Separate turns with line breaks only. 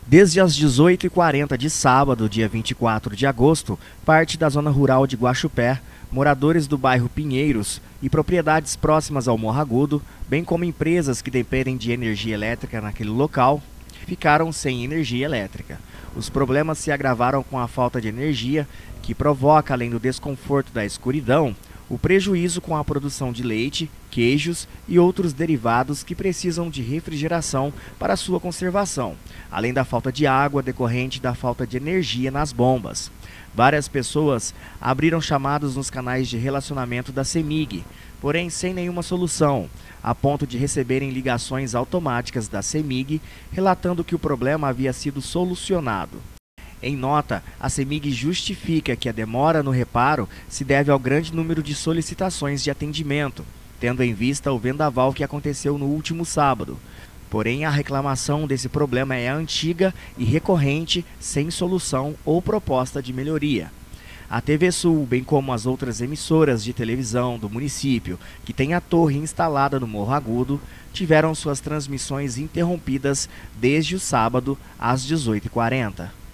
Desde as 18h40 de sábado, dia 24 de agosto, parte da zona rural de Guaxupé, moradores do bairro Pinheiros e propriedades próximas ao Morro Agudo, bem como empresas que dependem de energia elétrica naquele local, ficaram sem energia elétrica. Os problemas se agravaram com a falta de energia, que provoca, além do desconforto da escuridão, o prejuízo com a produção de leite, queijos e outros derivados que precisam de refrigeração para sua conservação, além da falta de água decorrente da falta de energia nas bombas. Várias pessoas abriram chamados nos canais de relacionamento da CEMIG, porém sem nenhuma solução, a ponto de receberem ligações automáticas da CEMIG relatando que o problema havia sido solucionado. Em nota, a CEMIG justifica que a demora no reparo se deve ao grande número de solicitações de atendimento, tendo em vista o vendaval que aconteceu no último sábado. Porém, a reclamação desse problema é antiga e recorrente, sem solução ou proposta de melhoria. A TV Sul, bem como as outras emissoras de televisão do município, que tem a torre instalada no Morro Agudo, tiveram suas transmissões interrompidas desde o sábado às 18h40.